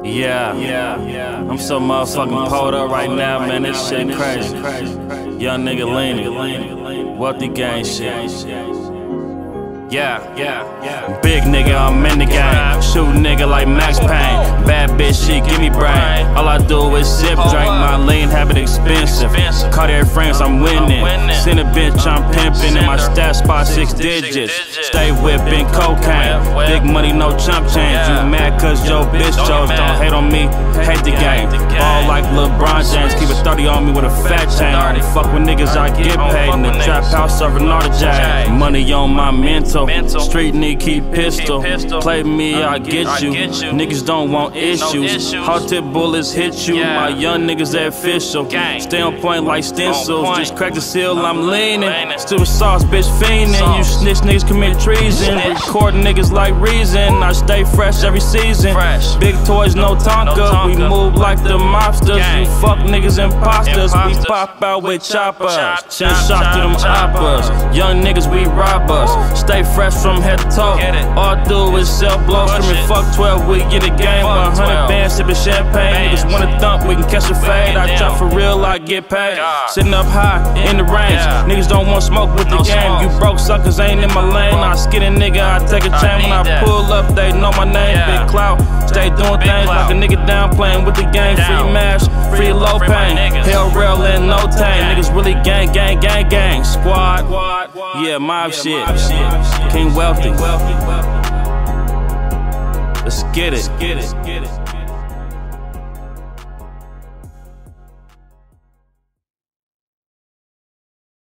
Yeah, I'm so motherfucking pulled up right now, man. This shit crazy. Young nigga leaning, wealthy gang shit. Yeah, big nigga, I'm in the game. Shoot nigga like Max Payne. Bad bitch, she give me brain. All I do is sip, drink my lean, habit expensive. Cartier frames, I'm winning. Send a bitch, I'm pimping. In my stat spot, 6 digits. Stay whipping cocaine. Big money, no chump change. You mad cause your bitch chose. Don't hate on me, hate the game. Ball like LeBron James. Keep a 30 on me with a fat chain. Only fuck with niggas, I get paid. In the trap house, serving all the jazz. Money on my mental. Street nigga keep pistol. Play me, I get you. Niggas don't want issues. Hot tip bullets hit you. My young niggas they official. Stay on point like stencils. Just crack the seal, I'm leaning. Still sauce, bitch fiending. You snitch niggas commit treason. Record niggas like reason. I stay fresh every season. Big toys, no Tonka. We move like the mobsters. We fuck niggas imposters. We pop out with choppers. Chin shot to them oppas. Young niggas, we robbers. Stay fresh from head to toe. All I do is sell blows. Screaming fuck 12, we get a game. 100 bands, sipping champagne. Niggas wanna thump, we can catch a fade. I drop for real, I get paid. Sitting up high in the range. Niggas don't want smoke with the game. You broke suckers ain't in my lane. I skid a nigga, I take a chain. When I pull up, they know my name. Big clout, stay doing things like a nigga down playing with the gang. Free mash, free low pain. Hell real and no tame. Niggas really gang. Squad, yeah, mob shit. King Wealthy. Let's get it.